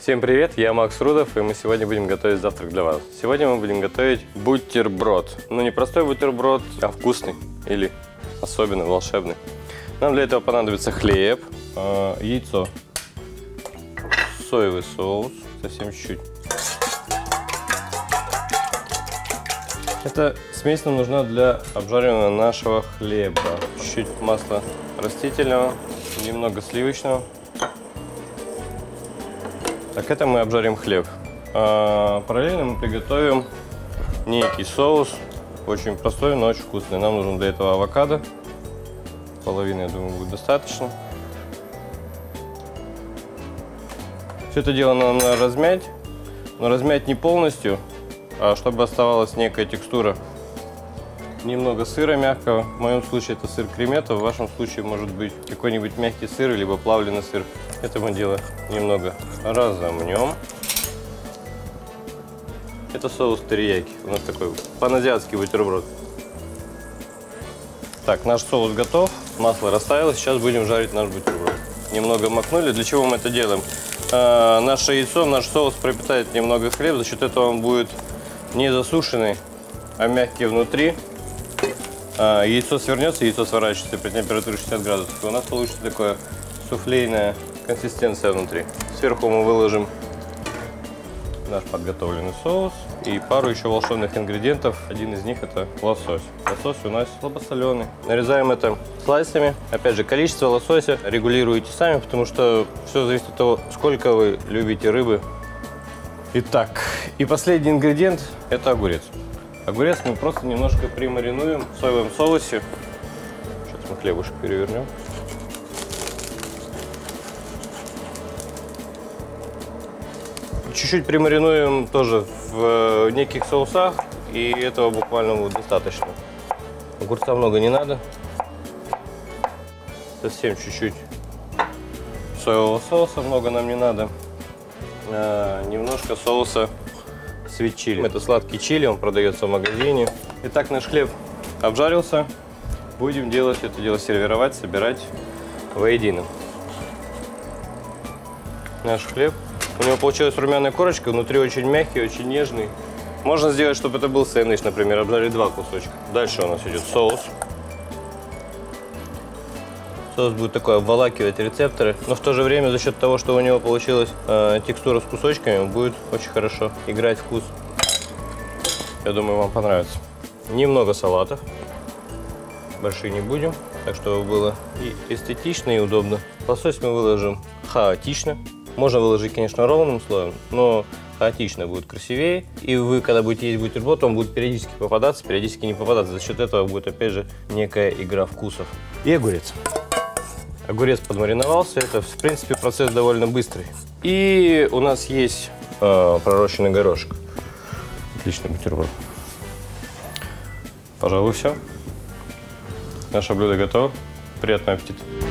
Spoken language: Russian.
Всем привет, я Макс Рудов, и мы сегодня будем готовить завтрак для вас. Сегодня мы будем готовить бутерброд. Ну, не простой бутерброд, а вкусный или особенный, волшебный. Нам для этого понадобится хлеб, яйцо, соевый соус, совсем чуть-чуть. Эта смесь нам нужна для обжаривания нашего хлеба. Чуть-чуть масла растительного, немного сливочного. Так, это мы обжарим хлеб. Параллельно мы приготовим некий соус, очень простой, но очень вкусный. Нам нужен для этого авокадо. Половины, я думаю, будет достаточно. Все это дело надо размять, но размять не полностью, а чтобы оставалась некая текстура. Немного сыра мягкого. В моем случае это сыр кремета, в вашем случае может быть какой-нибудь мягкий сыр, либо плавленый сыр. Это мы дело немного разомнем. Это соус терияки. У нас такой паназиатский бутерброд. Так, наш соус готов. Масло растаяло. Сейчас будем жарить наш бутерброд. Немного макнули. Для чего мы это делаем? Наше яйцо, наш соус пропитает немного хлеб. За счет этого он будет не засушенный, а мягкий внутри. Яйцо свернется, яйцо сворачивается при температуре 60 градусов. И у нас получится такое суфлейная консистенция внутри. Сверху мы выложим наш подготовленный соус и пару еще волшебных ингредиентов. Один из них это лосось. Лосось у нас слабосоленый. Нарезаем это слайсами. Опять же, количество лосося регулируете сами, потому что все зависит от того, сколько вы любите рыбы. Итак, и последний ингредиент это огурец. Огурец мы просто немножко примаринуем в соевом соусе. Сейчас мы хлебушек перевернем. Чуть-чуть примаринуем тоже в неких соусах, и этого буквально будет достаточно. Огурца много не надо. Совсем чуть-чуть соевого соуса много нам не надо. Немножко соуса sweet chili. Это сладкий чили, он продается в магазине. Итак, наш хлеб обжарился. Будем делать это дело, сервировать, собирать воедино. Наш хлеб. У него получилась румяная корочка, внутри очень мягкий, очень нежный. Можно сделать, чтобы это был сэндвич, например, обжарить 2 кусочка. Дальше у нас идет соус. Соус будет такой обволакивать рецепторы, но в то же время за счет того, что у него получилась текстура с кусочками, он будет очень хорошо играть вкус. Я думаю, вам понравится. Немного салатов. Большие не будем, так чтобы было и эстетично, и удобно. Лосось мы выложим хаотично. Можно выложить, конечно, ровным слоем, но хаотично будет красивее. И вы, когда будете есть бутерброд, он будет периодически попадаться, периодически не попадаться. За счет этого будет, опять же, некая игра вкусов. И огурец. Огурец подмариновался. Это, в принципе, процесс довольно быстрый. И у нас есть пророщенный горошек. Отличный бутерброд. Пожалуй, все. Наше блюдо готово. Приятного аппетита.